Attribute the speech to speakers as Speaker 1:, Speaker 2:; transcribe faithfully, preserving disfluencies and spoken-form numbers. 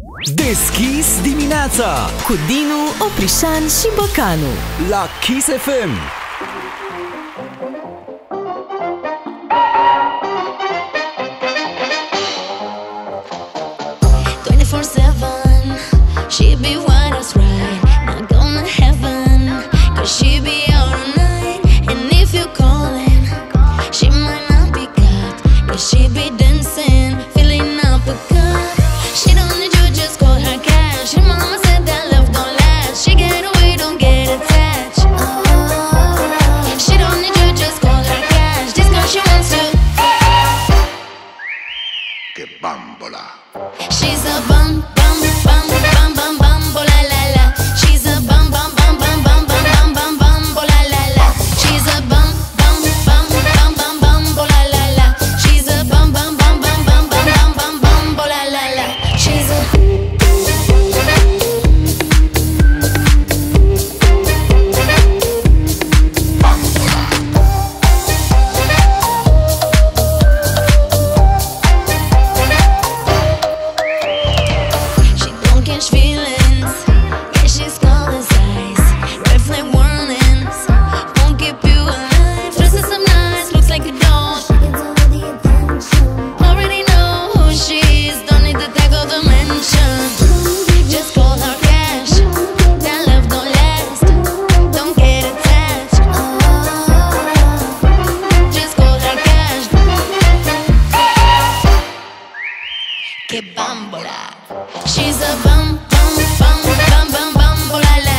Speaker 1: Deschis dimineața
Speaker 2: cu Dinu, Oprișan și Bocanu
Speaker 1: la Kiss F M.
Speaker 3: twenty-four seven, she be what is right, not gonna heaven, cause she be out all night. And if you callin', she might not be God, cause she be dancing, filling up a cup. She don't need you, just call her cash. Her mama said that love don't last. She get away, don't get attached. Oh, she don't need you, just call her cash. Just cause she wants to.
Speaker 4: Che bambola.
Speaker 3: She's a bum, bum, bum, bum, bum, bambola la la. She's a bum, bum, bum, bum, bum, bum, bum, bum, bambola la la. She's a bum, bum, bum, bum, bum, bambola la la. She's a bum, bum, bum, bum, bum, bum, bum, bum, bambola la la. She's a che bambola. She's a bum, bum, bum, bum, bum, bambola la